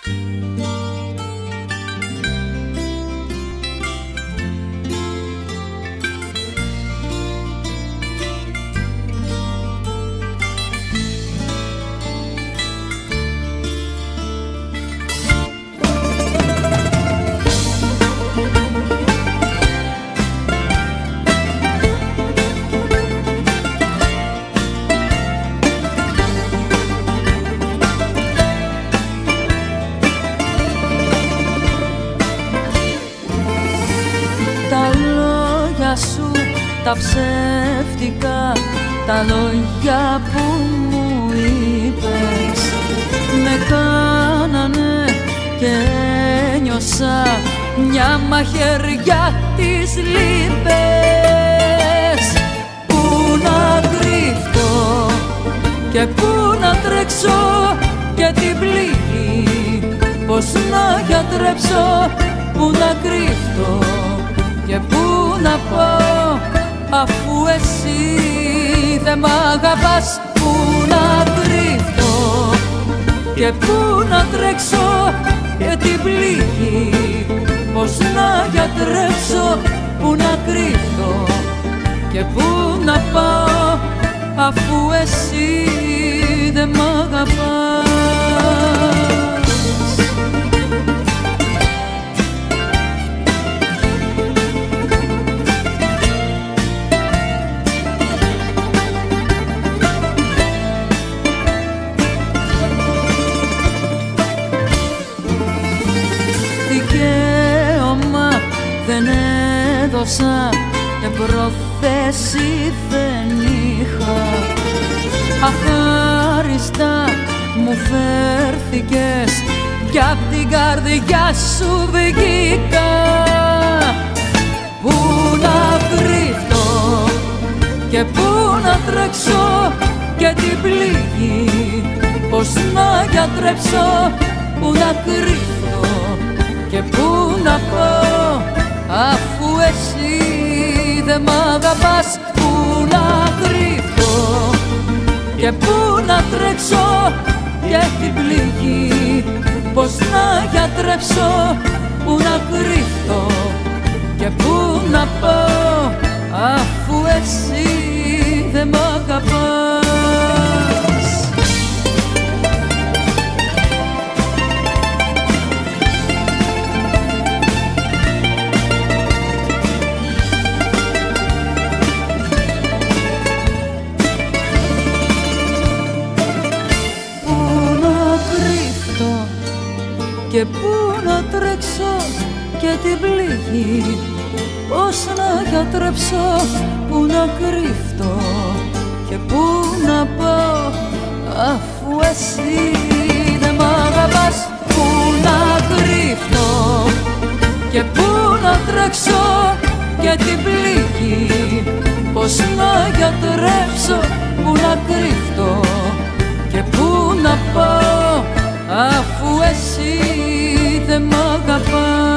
Τα ψεύτικα, τα λόγια που μου είπες με κάνανε και ένιωσα μια μαχαιριά τις λύπες. Πού να κρύφτω και πού να τρέξω και την πληγή πώς να γιατρέψω, πού να κρύφτω και πού να πάω αφού εσύ δεν μ' αγαπάς. Πού να κρύφτω και πού να τρέξω και την πληγή πώς να γιατρέψω, πού να κρύφτω και πού να πάω αφού εσύ δεν μ' αγαπάς. Δεν έδωσα και πρόθεση δεν είχα, αχάριστα μου φέρθηκες κι απ' την καρδιά σου βγήκα. Πού να κρύφτω και πού να τρέξω και την πληγή πώς να γιατρέψω, πού να κρύφτω και πού να πάω αφού εσύ δεν μ' αγαπάς. Πού να κρύφτω και πού να τρέξω και την πληγή πώς να γιατρέψω, πού να κρύφτω και πού να πάω αφού εσύ δεν μ' αγαπάς. Και πού να τρέξω και την πληγή πώς να γιατρέψω, πού να κρύφτω και πού να πάω αφού εσύ δεν μ' αγαπάς. Πού να κρύφτω και πού να τρέξω και την πληγή πώς να γιατρέψω, πού να κρύφτω και πού να πάω αφού εσύ δεν μ' αγαπάς.